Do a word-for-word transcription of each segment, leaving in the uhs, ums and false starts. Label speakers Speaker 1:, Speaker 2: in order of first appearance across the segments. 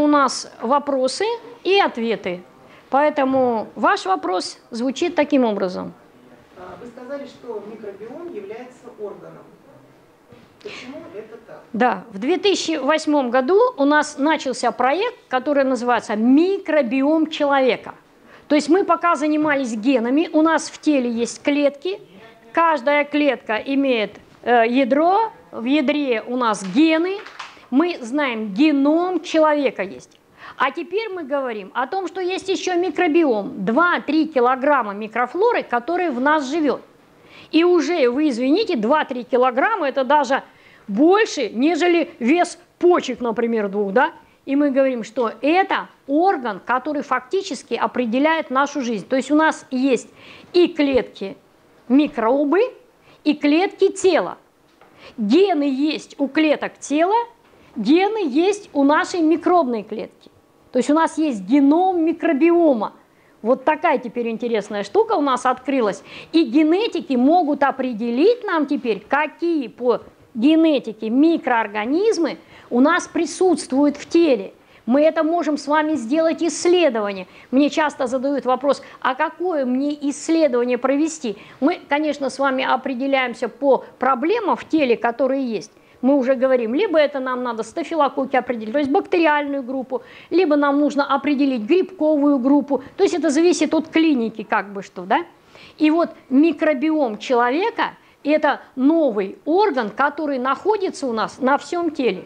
Speaker 1: у нас вопросы и ответы. Поэтому ваш вопрос звучит таким образом.
Speaker 2: Вы сказали, что микробиом является органом. Почему это так?
Speaker 1: Да, в две тысячи восьмом году у нас начался проект, который называется «Микробиом человека». То есть мы пока занимались генами, у нас в теле есть клетки, каждая клетка имеет э, ядро, в ядре у нас гены, мы знаем, геном человека есть. А теперь мы говорим о том, что есть еще микробиом, два-три килограмма микрофлоры, которые в нас живет. И уже, вы извините, два-три килограмма – это даже больше, нежели вес почек, например, двух, да? И мы говорим, что это орган, который фактически определяет нашу жизнь. То есть у нас есть и клетки микробы, и клетки тела. Гены есть у клеток тела, гены есть у нашей микробной клетки. То есть у нас есть геном микробиома. Вот такая теперь интересная штука у нас открылась. И генетики могут определить нам теперь, какие по генетике микроорганизмы у нас присутствуют в теле. Мы это можем с вами сделать исследование. Мне часто задают вопрос, а какое мне исследование провести? Мы, конечно, с вами определяемся по проблемам в теле, которые есть. Мы уже говорим, либо это нам надо стафилококки определить, то есть бактериальную группу, либо нам нужно определить грибковую группу. То есть это зависит от клиники, как бы что, да? И вот микробиом человека – это новый орган, который находится у нас на всем теле.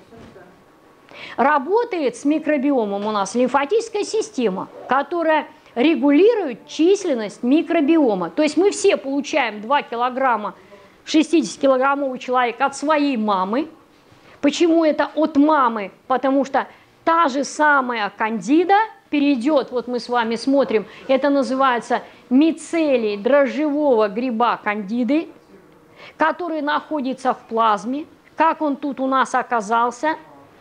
Speaker 1: Работает с микробиомом у нас лимфатическая система, которая регулирует численность микробиома. То есть мы все получаем два килограмма шестидесятикилограммовый человек от своей мамы. Почему это от мамы? Потому что та же самая кандида перейдет, вот мы с вами смотрим, это называется мицелий дрожжевого гриба кандиды, который находится в плазме. Как он тут у нас оказался?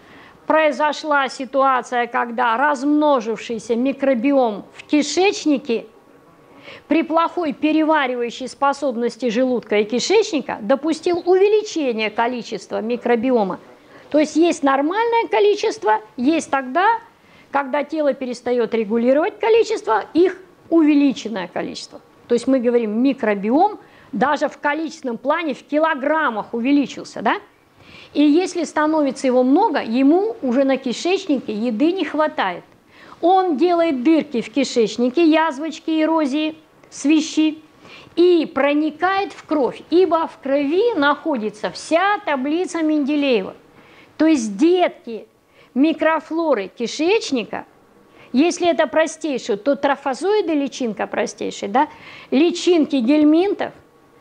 Speaker 1: Произошла ситуация, когда размножившийся микробиом в кишечнике при плохой переваривающей способности желудка и кишечника допустил увеличение количества микробиома. То есть есть нормальное количество, есть тогда, когда тело перестает регулировать количество, их увеличенное количество. То есть мы говорим, микробиом даже в количественном плане в килограммах увеличился, да? И если становится его много, ему уже на кишечнике еды не хватает. Он делает дырки в кишечнике, язвочки, эрозии, свищи, и проникает в кровь, ибо в крови находится вся таблица Менделеева. То есть детки микрофлоры кишечника, если это простейшие, то трофозоиды личинка простейшая, да, личинки гельминтов,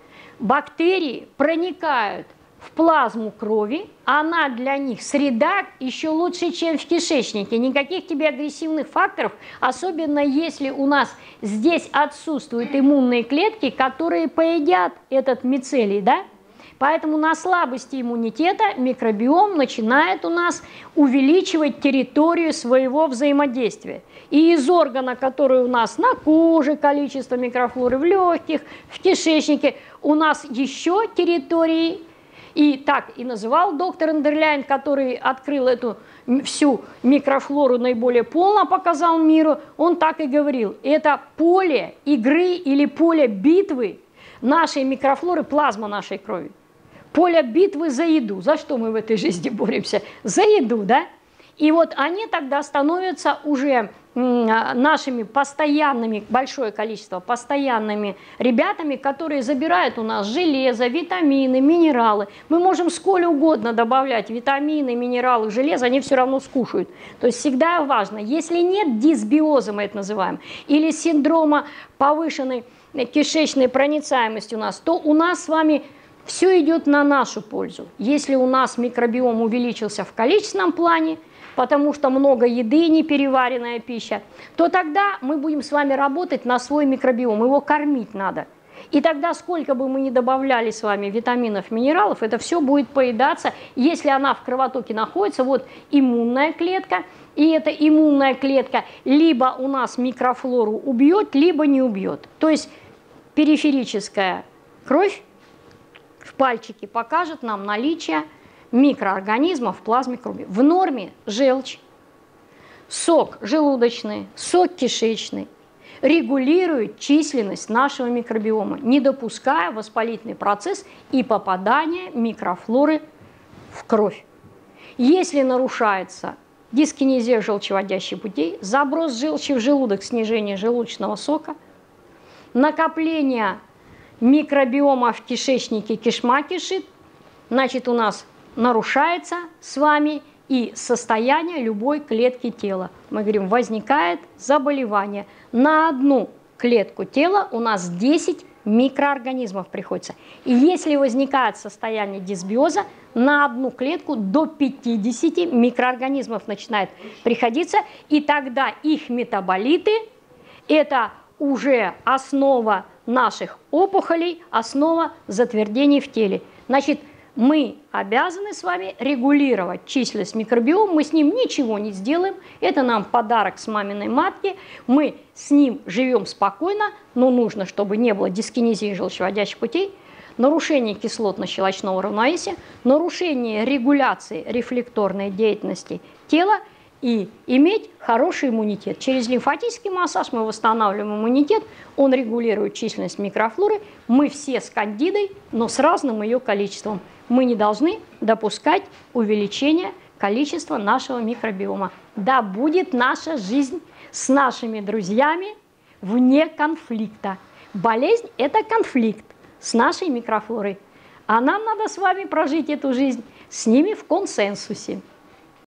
Speaker 1: бактерии проникают в плазму крови, она для них среда еще лучше, чем в кишечнике. Никаких тебе агрессивных факторов, особенно если у нас здесь отсутствуют иммунные клетки, которые поедят этот мицелий, да? Поэтому на слабости иммунитета микробиом начинает у нас увеличивать территорию своего взаимодействия. И из органа, который у нас на коже, количество микрофлоры в легких, в кишечнике, у нас еще территории. И так и называл доктор Эндерляйн, который открыл эту всю микрофлору наиболее полно, показал миру, он так и говорил, это поле игры или поле битвы нашей микрофлоры, плазма нашей крови. Поле битвы за еду. За что мы в этой жизни боремся? За еду, да? И вот они тогда становятся уже нашими постоянными, большое количество постоянными ребятами, которые забирают у нас железо, витамины, минералы. Мы можем сколь угодно добавлять витамины, минералы, железо, они все равно скушают. То есть всегда важно, если нет дисбиоза, мы это называем, или синдрома повышенной кишечной проницаемости у нас, то у нас с вами все идет на нашу пользу. Если у нас микробиом увеличился в количественном плане, потому что много еды, непереваренная пища, то тогда мы будем с вами работать на свой микробиом, его кормить надо. И тогда сколько бы мы ни добавляли с вами витаминов, минералов, это все будет поедаться, если она в кровотоке находится, вот иммунная клетка, и эта иммунная клетка либо у нас микрофлору убьет, либо не убьет. То есть периферическая кровь в пальчике покажет нам наличие микроорганизмов в плазме крови. В норме желчь, сок желудочный, сок кишечный регулирует численность нашего микробиома, не допуская воспалительный процесс и попадания микрофлоры в кровь. Если нарушается дискинезия желчеводящих путей, заброс желчи в желудок, снижение желудочного сока, накопление микробиома в кишечнике, кишма кишит, значит, у нас нарушается с вами и состояние любой клетки тела. Мы говорим, возникает заболевание. На одну клетку тела у нас десять микроорганизмов приходится. И если возникает состояние дисбиоза, на одну клетку до пятидесяти микроорганизмов начинает приходиться, и тогда их метаболиты – это уже основа наших опухолей, основа затвердений в теле. Значит, мы обязаны с вами регулировать численность микробиома, мы с ним ничего не сделаем, это нам подарок с маминой матки, мы с ним живем спокойно, но нужно, чтобы не было дискинезии желчеводящих путей, нарушение кислотно-щелочного равновесия, нарушение регуляции рефлекторной деятельности тела и иметь хороший иммунитет. Через лимфатический массаж мы восстанавливаем иммунитет, он регулирует численность микрофлоры, мы все с кандидой, но с разным ее количеством. Мы не должны допускать увеличения количества нашего микробиома. Да будет наша жизнь с нашими друзьями вне конфликта. Болезнь – это конфликт с нашей микрофлорой. А нам надо с вами прожить эту жизнь с ними в консенсусе.